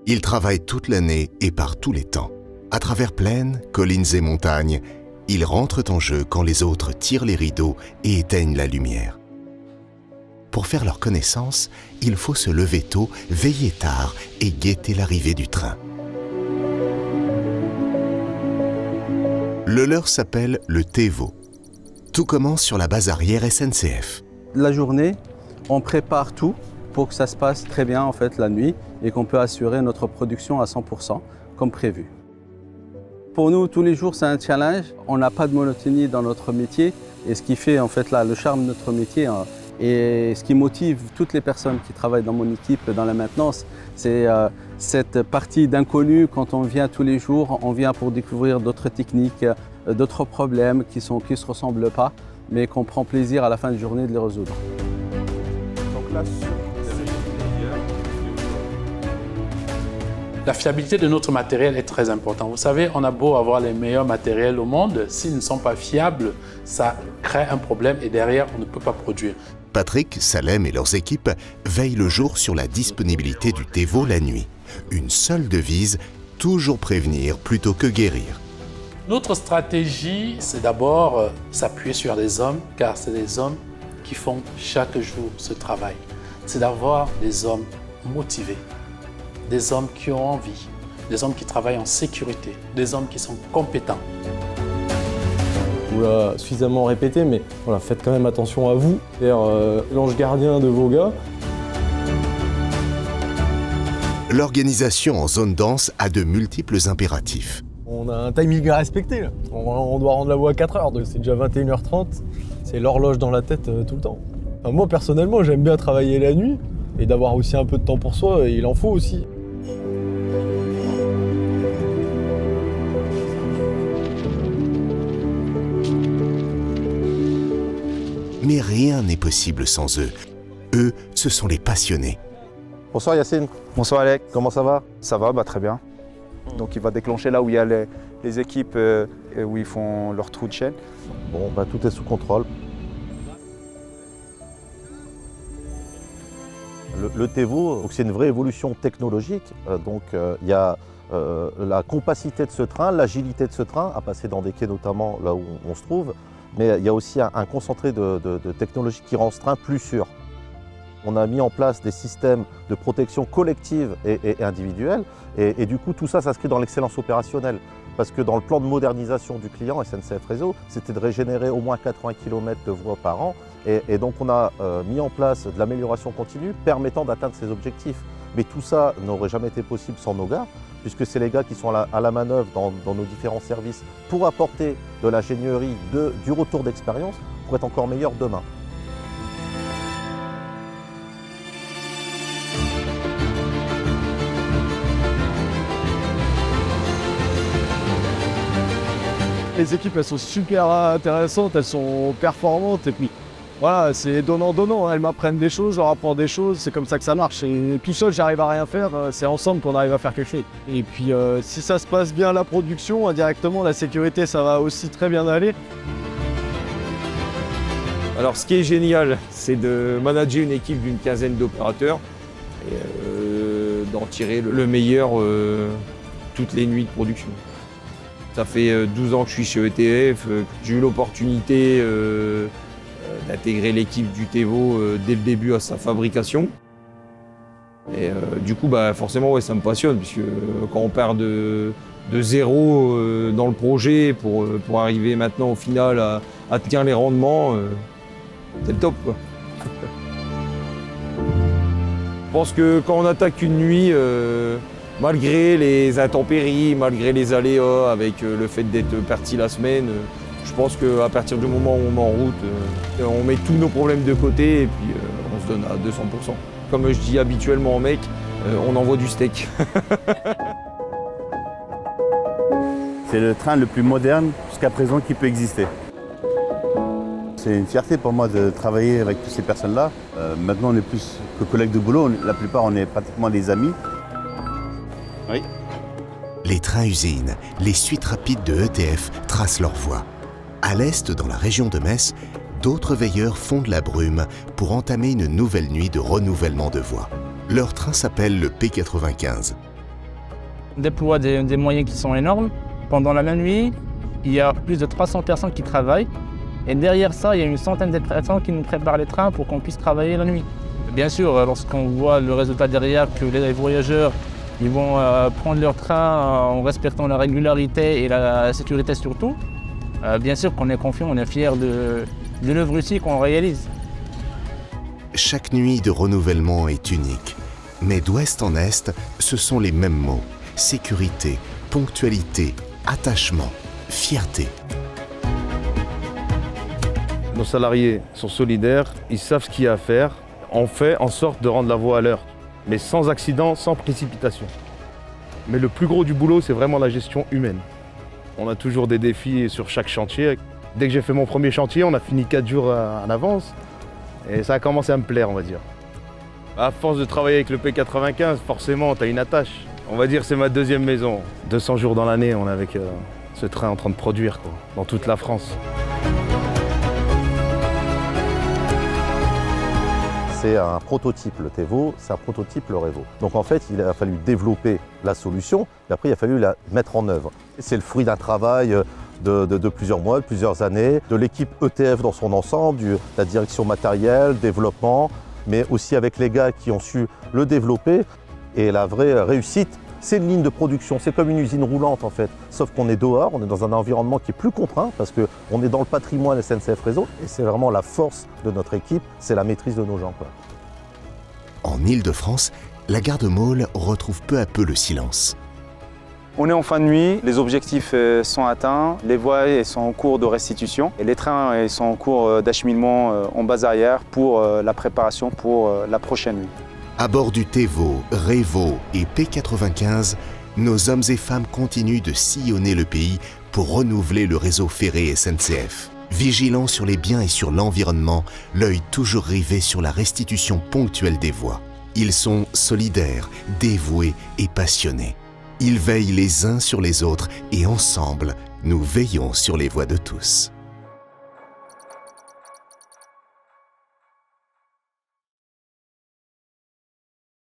Ils travaillent toute l'année et par tous les temps. À travers plaines, collines et montagnes, ils rentrent en jeu quand les autres tirent les rideaux et éteignent la lumière. Pour faire leur connaissance, il faut se lever tôt, veiller tard et guetter l'arrivée du train. Le leur s'appelle le TEVO. Tout commence sur la base arrière SNCF. La journée, on prépare tout pour que ça se passe très bien en fait la nuit et qu'on peut assurer notre production à 100% comme prévu. Pour nous, tous les jours, c'est un challenge. On n'a pas de monotonie dans notre métier et ce qui fait en fait là, le charme de notre métier et ce qui motive toutes les personnes qui travaillent dans mon équipe dans la maintenance, c'est cette partie d'inconnu. Quand on vient tous les jours, on vient pour découvrir d'autres techniques, d'autres problèmes qui ne se ressemblent pas, mais qu'on prend plaisir à la fin de journée de les résoudre. Donc là, la fiabilité de notre matériel est très importante. Vous savez, on a beau avoir les meilleurs matériels au monde, s'ils ne sont pas fiables, ça crée un problème et derrière, on ne peut pas produire. Patrick, Salem et leurs équipes veillent le jour sur la disponibilité du TEVO la nuit. Une seule devise, toujours prévenir plutôt que guérir. Notre stratégie, c'est d'abord s'appuyer sur des hommes, car c'est des hommes qui font chaque jour ce travail. C'est d'avoir des hommes motivés, des hommes qui ont envie, des hommes qui travaillent en sécurité, des hommes qui sont compétents. On vous l'a suffisamment répété, mais voilà, faites quand même attention à vous, c'est-à-dire l'ange gardien de vos gars. L'organisation en zone dense a de multiples impératifs. On a un timing à respecter, là. On doit rendre la voie à 4 heures, donc c'est déjà 21h30. C'est l'horloge dans la tête tout le temps. Enfin, moi, personnellement, j'aime bien travailler la nuit et d'avoir aussi un peu de temps pour soi, il en faut aussi. Mais rien n'est possible sans eux. Eux, ce sont les passionnés. Bonsoir Yacine. Bonsoir Alec. Comment ça va? Ça va, très bien. Donc il va déclencher là où il y a les équipes où ils font leur trou de chaîne. Bon, tout est sous contrôle. Le TEVO, c'est une vraie évolution technologique. Il y a la compacité de ce train, l'agilité de ce train, à passer dans des quais notamment là où on se trouve. Mais il y a aussi un concentré de technologie qui rend ce train plus sûr. On a mis en place des systèmes de protection collective et individuelle. Et du coup, tout ça s'inscrit dans l'excellence opérationnelle. Parce que dans le plan de modernisation du client, SNCF Réseau, c'était de régénérer au moins 80 km de voies par an. Et donc, on a mis en place de l'amélioration continue permettant d'atteindre ces objectifs. Mais tout ça n'aurait jamais été possible sans nos gars, puisque c'est les gars qui sont à la manœuvre dans nos différents services pour apporter de l'ingénierie, du retour d'expérience pour être encore meilleurs demain. Les équipes, elles sont super intéressantes, elles sont performantes et puis voilà, c'est donnant-donnant. Elles m'apprennent des choses, je leur apprends des choses, c'est comme ça que ça marche. Et tout seul, j'arrive à rien faire, c'est ensemble qu'on arrive à faire quelque chose. Et puis, si ça se passe bien la production, indirectement, la sécurité, ça va aussi très bien aller. Alors, ce qui est génial, c'est de manager une équipe d'une quinzaine d'opérateurs et d'en tirer le meilleur toutes les nuits de production. Ça fait 12 ans que je suis chez ETF, j'ai eu l'opportunité d'intégrer l'équipe du TEVO dès le début à sa fabrication. Et du coup, forcément, ouais, ça me passionne, puisque quand on part de zéro dans le projet pour arriver maintenant au final à tenir les rendements, c'est le top, quoi. Je pense que quand on attaque une nuit, malgré les intempéries, malgré les aléas, avec le fait d'être parti la semaine, je pense qu'à partir du moment où on est en route, on met tous nos problèmes de côté et puis on se donne à 200%. Comme je dis habituellement aux mecs, on envoie du steak. C'est le train le plus moderne jusqu'à présent qui peut exister. C'est une fierté pour moi de travailler avec toutes ces personnes-là. Maintenant, on est plus que collègues de boulot. La plupart, on est pratiquement des amis. Oui. Les trains-usines, les suites rapides de ETF tracent leur voie. À l'est, dans la région de Metz, d'autres veilleurs fondent la brume pour entamer une nouvelle nuit de renouvellement de voies. Leur train s'appelle le P95. déploie des moyens qui sont énormes. Pendant la même nuit, il y a plus de 300 personnes qui travaillent. Et derrière ça, il y a une centaine de personnes qui nous préparent les trains pour qu'on puisse travailler la nuit. Bien sûr, lorsqu'on voit le résultat derrière, que les voyageurs ils vont prendre leur train en respectant la régularité et la sécurité surtout, bien sûr qu'on est confiant, on est fiers de l'œuvre ici qu'on réalise. Chaque nuit de renouvellement est unique, mais d'ouest en est, ce sont les mêmes mots. Sécurité, ponctualité, attachement, fierté. Nos salariés sont solidaires, ils savent ce qu'il y a à faire. On fait en sorte de rendre la voie à l'heure, mais sans accident, sans précipitation. Mais le plus gros du boulot, c'est vraiment la gestion humaine. On a toujours des défis sur chaque chantier. Dès que j'ai fait mon premier chantier, on a fini 4 jours en avance. Et ça a commencé à me plaire, on va dire. À force de travailler avec le P95, forcément, tu as une attache. On va dire que c'est ma deuxième maison. 200 jours dans l'année, on est avec ce train en train de produire, quoi, dans toute la France. C'est un prototype, le Tevo, c'est un prototype, le Revo. Donc en fait, il a fallu développer la solution, et après il a fallu la mettre en œuvre. C'est le fruit d'un travail de plusieurs mois, de plusieurs années, de l'équipe ETF dans son ensemble, de la direction matérielle, développement, mais aussi avec les gars qui ont su le développer. Et la vraie réussite, c'est une ligne de production, c'est comme une usine roulante en fait. Sauf qu'on est dehors, on est dans un environnement qui est plus contraint parce qu'on est dans le patrimoine SNCF Réseau et c'est vraiment la force de notre équipe, c'est la maîtrise de nos gens, quoi. En Île-de-France, la gare de Maule retrouve peu à peu le silence. On est en fin de nuit, les objectifs sont atteints, les voies sont en cours de restitution et les trains sont en cours d'acheminement en base arrière pour la préparation pour la prochaine nuit. À bord du Tevo, Revo et P95, nos hommes et femmes continuent de sillonner le pays pour renouveler le réseau ferré SNCF. Vigilants sur les biens et sur l'environnement, l'œil toujours rivé sur la restitution ponctuelle des voies. Ils sont solidaires, dévoués et passionnés. Ils veillent les uns sur les autres et ensemble, nous veillons sur les voies de tous.